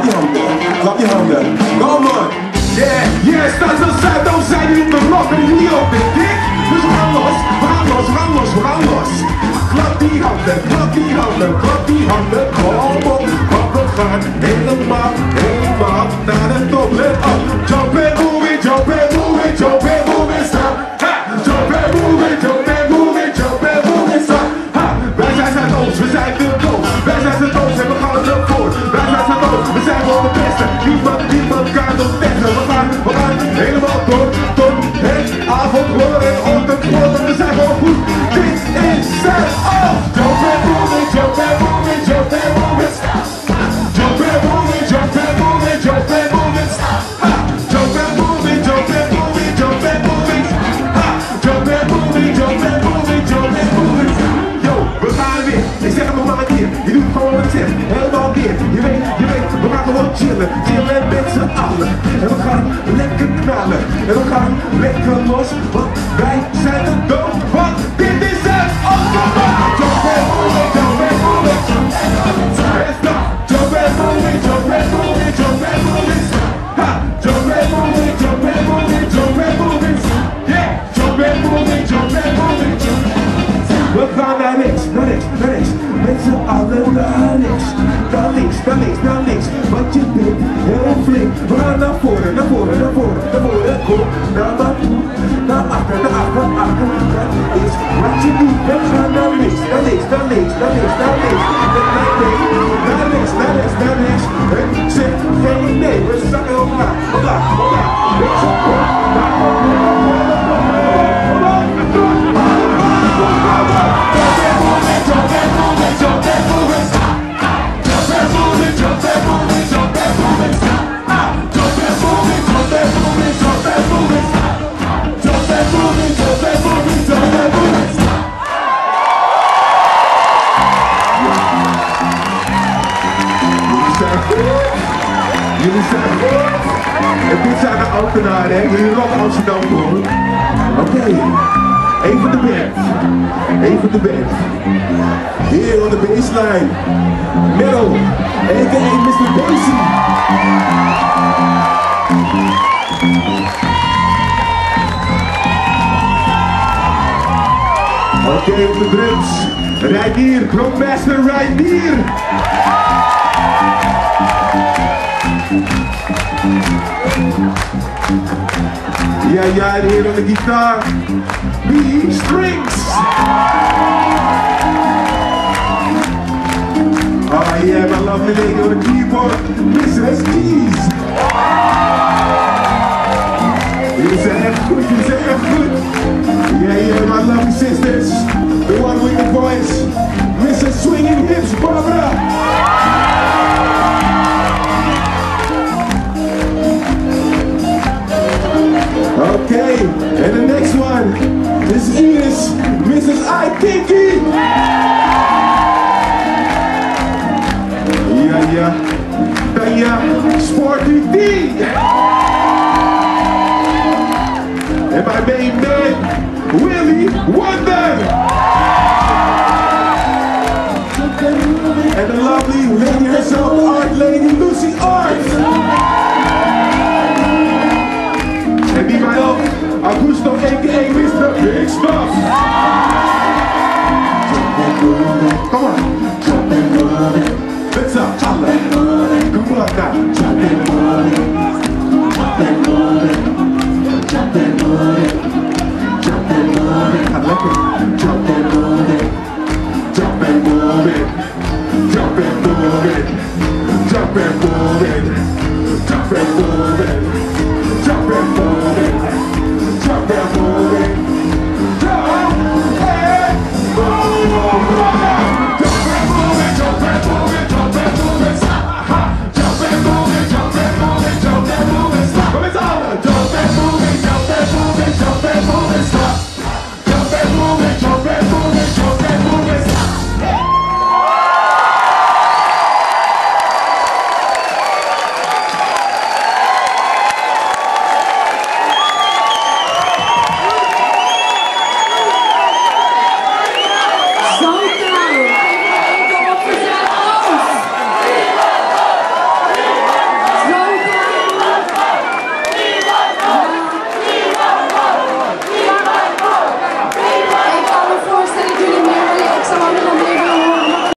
Klap je handen, klap je handen. Kom on. Yeah, yeah, staat zo zuid, dan zijn jullie op de blok en jullie op de dik. Dus we gaan los, we gaan los, we gaan los, we gaan los. Klap die handen, klap die handen, klap die handen. Kom op, want we gaan helemaal, helemaal naar de top. Let up, jump and move it, jump and move it, jump and move it, stop. Ha, jump and move it, jump and move it, jump and move it, stop. Ha, wij zijn Zuidoost, we zijn de boos. Wij zijn Zuidoost en we gaan ervoor. Wij zijn Zuidoost, we zijn gewoon de beste. Niemand kan ons testen. We gaan helemaal door tot het avondwoord en ochtendwoord. We zijn gewoon goed. Dit is Zuidoost. Jump and move it, jump and move it, jump and move it, stop. Jump and move it, jump and move it, jump and move it, stop. Ha, jump and move it, jump and move it, jump and move it. Ha, jump and move it, jump and move it, jump and move it. Yo, we gaan weer. Ik zeg het nog maar een keer. Je doet gewoon een tip. Helemaal weer. Je weet, we gaan gewoon chillen. Chillen met z'n allen. En we gaan lekker knallen. En we gaan lekker los. Want wij zijn de dood. Want dit is het allemaal. Jump and move it, jump and move it, jump and move it. Jump and move it, jump and move it, jump and move it. Ha, jump and move it, jump and move it, jump and move it. Yeah, jump and move it, jump and move it, jump and move it. We gaan naar links, naar links, naar links. Met z'n allen naar links. Naar links, naar links, naar links. Want je bent heel flink. We gaan naar voren, naar voren, naar voren, naar voren. Kom naar maar toe. Naar achter, naar achter, achter. Dat is wat je doet. We gaan naar links, naar links, naar links, naar links, naar links. Naar links, naar links, naar links. En zeg geen nee. We zakken omlaag, omlaag, omlaag. Jullie zijn goed. En dit zijn de ambtenaren, hè? Jullie rocken Amsterdam hoor. Oké. Even de band. Even de band. Here on the baseline. Metal. A.k.a. Mr. Basie. Oké, op de drums. Reinier. Grandmaster Reinier. Ja, en hier op de gitaar, B-Strings. Oh yeah, my lovely lady on the keyboard, Mrs. Keys. Jullie zijn echt goed, jullie zijn echt goed. Yeah, my lovely sisters, the one with the voice, Mrs. Swinging Hips, Barbara. Okay, and the next one is Mrs. I Kinky. Ja, Tanya Sporty D. And my main man, Willie Wonder. And the lovely lady herself, Art Lady Lucy Art. En die mij ook, Augusto a.k.a. Mr. Big Stuff. Come on. Let's up, alle. Come on now. I like it. Jump and move it. Jump and move it. Jump and move it. Jump and move it. Jump and move it.